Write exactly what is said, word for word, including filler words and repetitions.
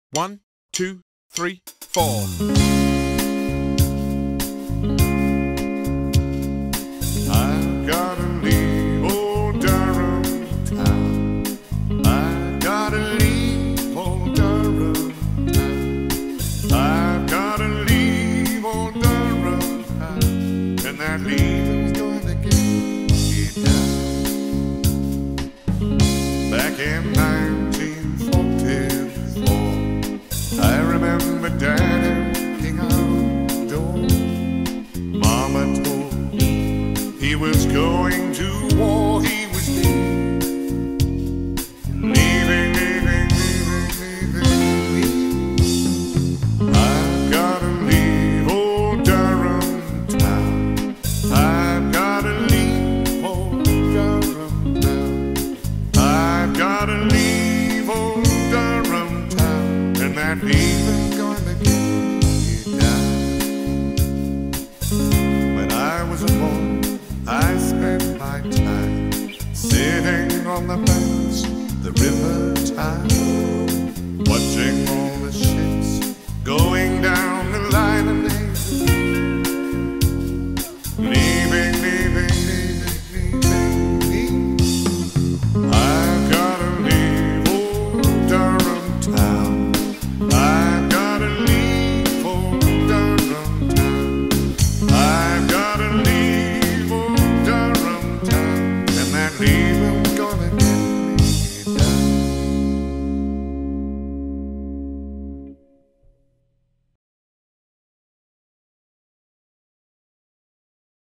One, two, three, four. I've gotta leave old Durham town. I've gotta leave old Durham town. I've gotta leave old Durham town. And that leaving's going to get me down. Back in nineteen forty-four, I remember Daddy looking out the door. Mama told me he was going to war, he was leaving, leaving, leaving, leaving, leaving, leaving. I've gotta leave old Durham town. I've gotta leave old Durham town. I've gotta leave old Durham town. And that leaving's gonna get me down. When I was a boy, I spent my time sitting on the banks, the river Tide, watching all the ships going down the line of nations.